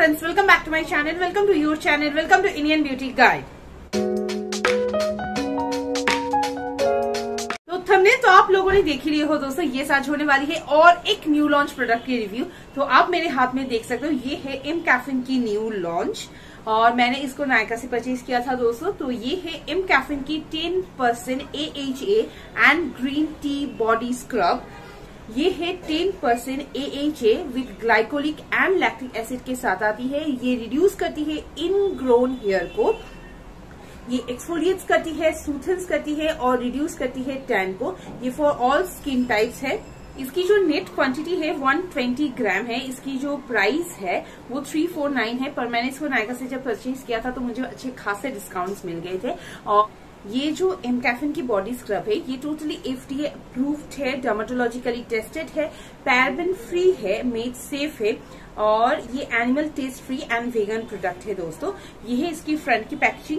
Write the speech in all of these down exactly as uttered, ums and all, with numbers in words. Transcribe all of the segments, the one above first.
friends, welcome back to my channel, welcome to your channel, welcome to Indian Beauty Guide। तो thumbnail तो आप लोगों ने देख ही लिए हो दोस्तों, ये आज होने वाली है और एक न्यू लॉन्च प्रोडक्ट की रिव्यू। तो आप मेरे हाथ में देख सकते हो, ये है एम कैफिन की न्यू लॉन्च और मैंने इसको नायका से परचेज किया था दोस्तों। तो ये है एम कैफिन की ten percent A H A and green tea body scrub. ये है ten percent A H A with glycolic and lactic acid के साथ आती है। ये रिड्यूस करती है इनग्रोन हेयर को, ये एक्सफोलिएट्स करती है, सूथन्स करती है और रिड्यूस करती है टैन को। ये फॉर ऑल स्किन टाइप्स है। इसकी जो नेट क्वांटिटी है वन ट्वेंटी ग्राम है। इसकी जो प्राइस है वो थ्री फोर नाइन है, पर मैंने इसको नायका से जब परचेज किया था तो मुझे अच्छे खासे डिस्काउंट्स मिल गए थे। और ये जो एम कैफिन की बॉडी स्क्रब है ये totally F D A approved है, डर्मेटोलॉजिकली टेस्टेड है, पैराबेन फ्री है, मेड सेफ है और ये animal test free and vegan product है दोस्तों। ये है इसकी फ्रंट की पैकेजिंग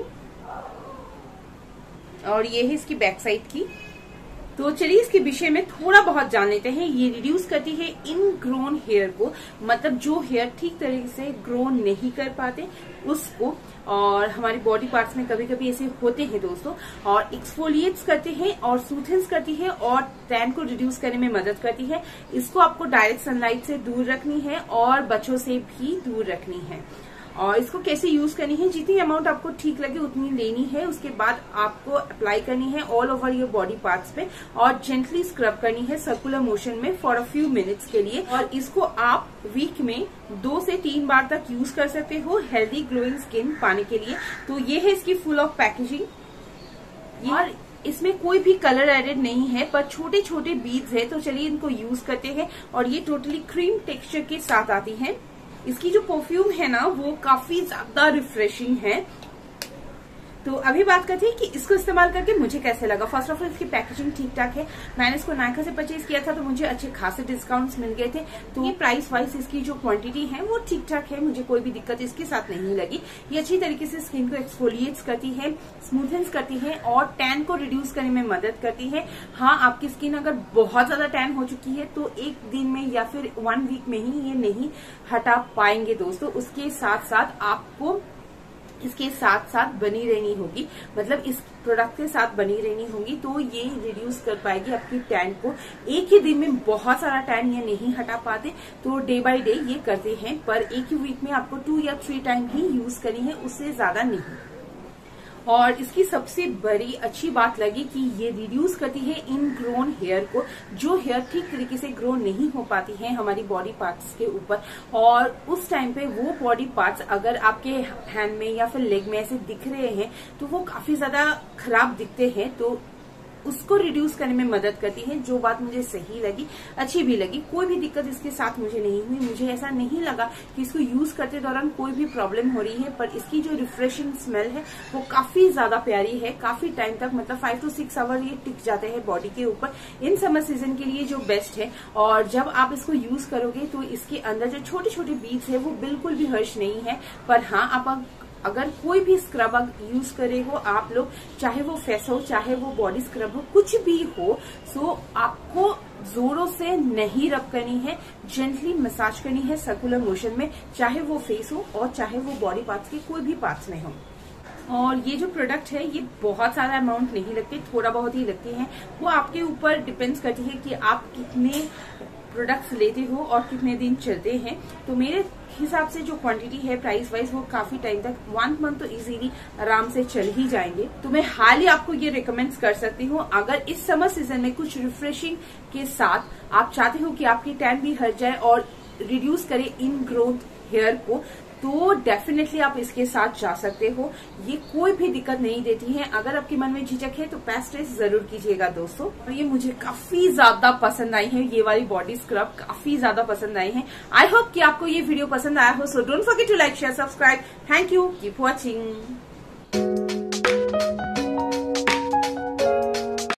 और ये है इसकी बैक साइड की। तो चलिए इसके विषय में थोड़ा बहुत जान लेते हैं। ये रिड्यूस करती है इनग्रोन हेयर को, मतलब जो हेयर ठीक तरीके से ग्रो नहीं कर पाते उसको, और हमारी बॉडी पार्ट्स में कभी कभी ऐसे होते हैं दोस्तों। और एक्सफोलिएट्स करते हैं और सूथन्स करती है और टैन को रिड्यूस करने में मदद करती है। इसको आपको डायरेक्ट सनलाइट से दूर रखनी है और बच्चों से भी दूर रखनी है। और इसको कैसे यूज करनी है, जितनी अमाउंट आपको ठीक लगे उतनी लेनी है। उसके बाद आपको अप्लाई करनी है all over your body parts पे और जेंटली स्क्रब करनी है सर्कुलर मोशन में फॉर अ फ्यू मिनट्स के लिए। और इसको आप वीक में दो से तीन बार तक यूज कर सकते हो हेल्दी ग्लोइंग स्किन पाने के लिए। तो ये है इसकी फुल ऑफ पैकेजिंग और इसमें कोई भी कलर एडेड नहीं है, पर छोटे छोटे बीड्स है। तो चलिए इनको यूज करते हैं। और ये टोटली क्रीम टेक्सचर के साथ आती है। इसकी जो परफ्यूम है ना वो काफी ज्यादा रिफ्रेशिंग है। तो अभी बात करते हैं कि इसको इस्तेमाल करके मुझे कैसे लगा। फर्स्ट ऑफ ऑल इसकी पैकेजिंग ठीक ठाक है। मैंने इसको नायका से परचेज किया था तो मुझे अच्छे खासे डिस्काउंट्स मिल गए थे। तो ये प्राइस वाइज इसकी जो क्वांटिटी है वो ठीक ठाक है, मुझे कोई भी दिक्कत इसके साथ नहीं लगी। ये अच्छी तरीके से स्किन को एक्सफोलिएट्स करती है, स्मूथन्स करती है और टैन को रिड्यूस करने में मदद करती है। हाँ, आपकी स्किन अगर बहुत ज्यादा टैन हो चुकी है तो एक दिन में या फिर वन वीक में ही ये नहीं हटा पाएंगे दोस्तों। उसके साथ साथ आपको इसके साथ साथ बनी रहनी होगी, मतलब इस प्रोडक्ट के साथ बनी रहनी होगी तो ये रिड्यूस कर पाएगी आपकी टैन को। एक ही दिन में बहुत सारा टैन ये नहीं हटा पाते, तो डे बाय डे ये करते हैं, पर एक ही वीक में आपको टू या थ्री टाइम ही यूज करनी है, उससे ज्यादा नहीं। और इसकी सबसे बड़ी अच्छी बात लगी कि ये रिड्यूस करती है इनग्रोन हेयर को, जो हेयर ठीक तरीके से ग्रो नहीं हो पाती है हमारी बॉडी पार्ट्स के ऊपर। और उस टाइम पे वो बॉडी पार्ट्स अगर आपके हैंड में या फिर लेग में ऐसे दिख रहे हैं तो वो काफी ज्यादा खराब दिखते हैं, तो उसको रिड्यूस करने में मदद करती है। जो बात मुझे सही लगी, अच्छी भी लगी। कोई भी दिक्कत इसके साथ मुझे नहीं हुई। मुझे ऐसा नहीं लगा कि इसको यूज करते दौरान कोई भी प्रॉब्लम हो रही है, पर इसकी जो रिफ्रेशिंग स्मेल है वो काफी ज्यादा प्यारी है। काफी टाइम तक, मतलब फाइव टू सिक्स आवर ये टिक जाते हैं बॉडी के ऊपर। इन समर सीजन के लिए जो बेस्ट है। और जब आप इसको यूज करोगे तो इसके अंदर जो छोटे छोटे बीड्स है वो बिल्कुल भी हर्ष नहीं है। पर हाँ, आप अगर कोई भी स्क्रब यूज करे हो आप लोग, चाहे वो फेस हो चाहे वो बॉडी स्क्रब हो, कुछ भी हो, सो आपको जोरों से नहीं रब करनी है, जेंटली मसाज करनी है सर्कुलर मोशन में, चाहे वो फेस हो और चाहे वो बॉडी पार्ट्स के कोई भी पार्ट्स में हो। और ये जो प्रोडक्ट है ये बहुत सारा अमाउंट नहीं लगती, थोड़ा बहुत ही लगती है। वो आपके ऊपर डिपेंड्स करती है कि आप कितने प्रोडक्ट्स लेते हो और कितने दिन चलते हैं। तो मेरे हिसाब से जो क्वांटिटी है प्राइस वाइज वो काफी टाइम तक, वन मंथ तो इजीली आराम से चल ही जाएंगे। तो मैं हाली आपको ये रिकमेंड कर सकती हूँ, अगर इस समर सीजन में कुछ रिफ्रेशिंग के साथ आप चाहते हो कि आपकी टैन भी हट जाए और रिड्यूस करे इन ग्रोथ हेयर को, तो डेफिनेटली आप इसके साथ जा सकते हो। ये कोई भी दिक्कत नहीं देती है। अगर आपके मन में झिझक है तो पैच टेस्ट जरूर कीजिएगा दोस्तों। और ये मुझे काफी ज्यादा पसंद आई है, ये वाली बॉडी स्क्रब काफी ज्यादा पसंद आई है। आई होप कि आपको ये वीडियो पसंद आया हो। So don't forget to like, share, subscribe. Thank you, keep watching.